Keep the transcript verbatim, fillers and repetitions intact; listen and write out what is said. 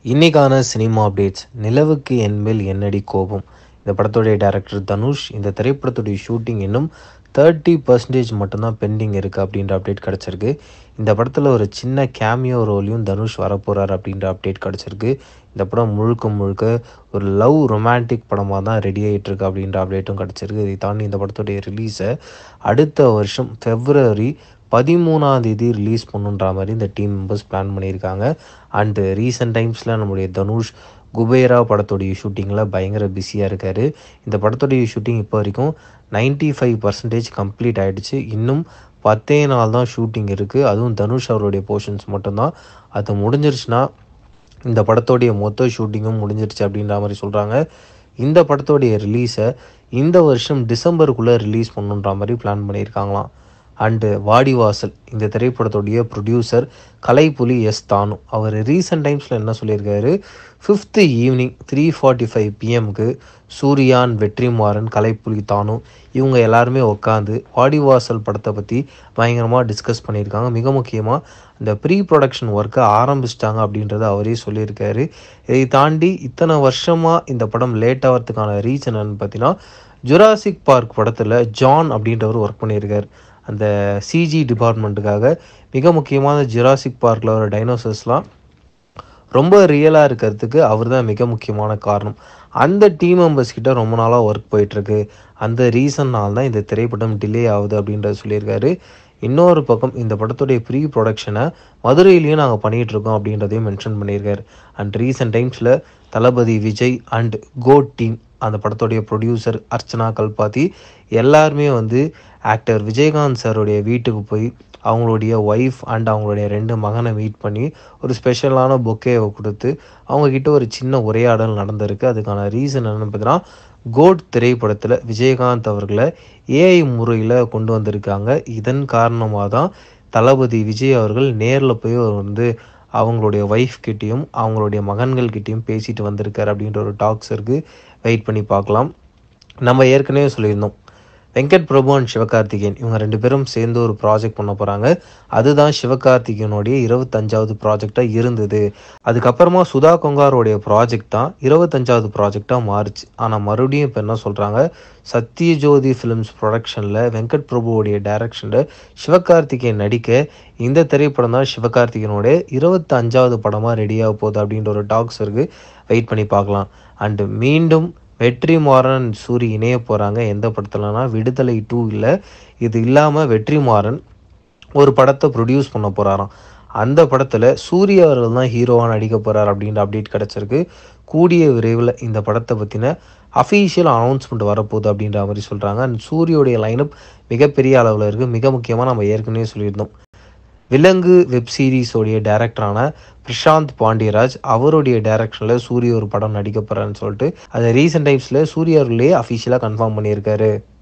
இன்னைக்கான cinema updates. நிலவுக்கு என்மேல் என்னடி கோபம். இந்த படத்துடைய டைரக்டர் தனுஷ். இந்த திரைப்படத்துடைய ஷூட்டிங் இன்னும் தேர்ட்டி பர்சன்டேஜ் மட்டும்தான் பெண்டிங் இருக்குது அப்படின்ற அப்டேட் கிடச்சிருக்கு. இந்த படத்தில் ஒரு சின்ன கேமியோ ரோலையும் தனுஷ் வரப்போகிறார் அப்படின்ற அப்டேட் கிடச்சிருக்கு. இந்த படம் முழுக்க முழுக்க ஒரு லவ் ரொமான்டிக் படமாக தான் ரெடி ஆகிட்டுருக்கு அப்படின்ற அப்டேட்டும் கிடச்சிருக்கு. இதை தாண்டி இந்த படத்துடைய ரிலீஸை அடுத்த வருஷம் ஃபெப்ரவரி பதிமூணாம் தேதி ரிலீஸ் பண்ணுன்ற மாதிரி இந்த டீம் மெம்பர்ஸ் பிளான் பண்ணியிருக்காங்க. அண்டு ரீசெண்ட் டைம்ஸில் நம்முடைய தனுஷ் குபேரா படத்துடைய ஷூட்டிங்கில் பயங்கர பிஸியாக இருக்கார். இந்த படத்துடைய ஷூட்டிங் இப்போ வரைக்கும் நைன்ட்டி ஃபைவ் பர்சன்டேஜ் கம்ப்ளீட் ஆகிடுச்சு. இன்னும் பத்தே நாள் தான் ஷூட்டிங் இருக்குது. அதுவும் தனுஷ் அவருடைய போர்ஷன்ஸ் மட்டும்தான். அது முடிஞ்சிருச்சுன்னா இந்த படத்தோடைய மொத்த ஷூட்டிங்கும் முடிஞ்சிருச்சு அப்படின்ற மாதிரி சொல்கிறாங்க. இந்த படத்தோடைய ரிலீஸை இந்த வருஷம் டிசம்பருக்குள்ளே ரிலீஸ் பண்ணுன்ற மாதிரி பிளான் பண்ணியிருக்காங்களாம். அண்டு வாடிவாசல் இந்த திரைப்படத்துடைய ப்ரொடியூசர் கலைப்புலி எஸ் தானு அவர் ரீசெண்ட் டைம்ஸில் என்ன சொல்லியிருக்காரு, fifth evening three forty five பிஎம்க்கு சூர்யான், வெற்றிமாறன், கலைப்புலி தானு இவங்க எல்லாருமே உட்காந்து வாடிவாசல் படத்தை பற்றி பயங்கரமாக டிஸ்கஸ் பண்ணியிருக்காங்க. மிக முக்கியமாக இந்த ப்ரீ ப்ரொடக்ஷன் ஒர்க்கை ஆரம்பிச்சிட்டாங்க அப்படின்றத அவரே சொல்லியிருக்காரு. இதை தாண்டி இத்தனை வருஷமாக இந்த படம் லேட் ஆகிறதுக்கான ரீசன் என்னன்னு பார்த்தீங்கன்னா, ஜுராசிக் பார்க் படத்தில் ஜான் அப்படின்றவர் ஒர்க் பண்ணியிருக்கார் அந்த சிஜி டிபார்ட்மெண்ட்டுக்காக. மிக முக்கியமான ஜுராசிக் பார்க்கில் வர டைனோசர்ஸ்லாம் ரொம்ப ரியலாக இருக்கிறதுக்கு அவர் தான் மிக முக்கியமான காரணம். அந்த டீம் மெம்பர்ஸ் கிட்ட ரொம்ப நாளாக ஒர்க் போயிட்டுருக்கு. அந்த ரீசன்னால் தான் இந்த திரைப்படம் டிலே ஆகுது அப்படின்றத சொல்லியிருக்காரு. இன்னொரு பக்கம் இந்த படத்துடைய ப்ரீ ப்ரொடக்ஷனை மதுரையிலையும் நாங்கள் பண்ணிகிட்ருக்கோம் அப்படின்றதையும் மென்ஷன் பண்ணியிருக்காரு. அண்ட் ரீசெண்ட் டைம்ஸில் Thalapathy Vijay and GOAT team அந்த படத்துடைய ப்ரொடியூசர் அர்ச்சனா கல்பாத்தி எல்லாருமே வந்து ஆக்டர் விஜயகாந்த் சாருடைய வீட்டுக்கு போய் அவங்களுடைய ஒய்ஃப் அண்ட் அவங்களுடைய ரெண்டு மகனை மீட் பண்ணி ஒரு ஸ்பெஷலான பொக்கேவை கொடுத்து அவங்கக்கிட்ட ஒரு சின்ன உரையாடல் நடந்திருக்கு. அதுக்கான ரீசன் என்னென்னு பார்த்தீங்கன்னா, கோட் திரைப்படத்தில் விஜயகாந்த் அவர்களை ஏஐ முறையில் கொண்டு வந்திருக்காங்க. இதன் காரணமாக தான் தளபதி விஜய் அவர்கள் நேரில் போய் வந்து அவங்களுடைய ஒய்ஃப் கிட்டேயும் அவங்களுடைய மகன்கள் கிட்டேயும் பேசிட்டு வந்திருக்காரு அப்படின்ற ஒரு டாக்ஸ் இருக்குது. வெயிட் பண்ணி பார்க்கலாம். நம்ம ஏற்கனவே சொல்லியிருந்தோம், வெங்கட் பிரபு அண்ட் சிவகார்த்திகேயன் இவங்க ரெண்டு பேரும் சேர்ந்து ஒரு ப்ராஜெக்ட் பண்ண போகிறாங்க. அதுதான் சிவகார்த்திகேயனுடைய இருபத்தஞ்சாவது ப்ராஜெக்டாக இருந்தது. அதுக்கப்புறமா சுதா கொங்காரோடைய ப்ராஜெக்ட் தான் இருபத்தஞ்சாவது ப்ராஜெக்டாக மாறுச்சு. ஆனால் மறுபடியும் இப்போ என்ன சொல்கிறாங்க, சத்யஜோதி ஃபிலிம்ஸ் ப்ரொடக்ஷனில் வெங்கட் பிரபுவோடைய டைரக்ஷனில் சிவகார்த்திகேயன் நடிக்க இந்த திரைப்படம் தான் சிவகார்த்திகேயனுடைய இருபத்தஞ்சாவது படமாக ரெடியாக போகுது அப்படின்ற ஒரு டாக்ஸ் இருக்குது. வெயிட் பண்ணி பார்க்கலாம். அண்டு மீண்டும் வெற்றிமாறன் சூரி இணைய போகிறாங்க. எந்த படத்துலனா விடுதலை டூ இல்லை. இது இல்லாமல் வெற்றிமாறன் ஒரு படத்தை ப்ரொடியூஸ் பண்ண போகிறாராம். அந்த படத்தில் சூர்யா அவர்கள் தான் ஹீரோவாக நடிக்க போகிறார் அப்படின்ற அப்டேட் கிடச்சிருக்கு. கூடிய விரைவில் இந்த படத்தை பற்றின அஃபீஷியல் அனௌன்ஸ்மெண்ட் வரப்போகுது அப்படின்ற மாதிரி சொல்கிறாங்க. அண்ட் சூரியோடைய லைனப் மிகப்பெரிய அளவில் இருக்குது. மிக முக்கியமாக நம்ம ஏற்கனவே சொல்லியிருந்தோம், விலங்கு வெப் சீரிஸோடைய டைரக்டரான பிரசாந்த் பாண்டியராஜ் அவருடைய டைரக்ஷனில் சூரிய ஒரு படம் நடிக்க போகிறான்னு சொல்லிட்டு அதை ரீசெண்ட் டைம்ஸில் சூர்யா அவர்களே அஃபீஷியலாக கன்ஃபார்ம் பண்ணியிருக்காரு.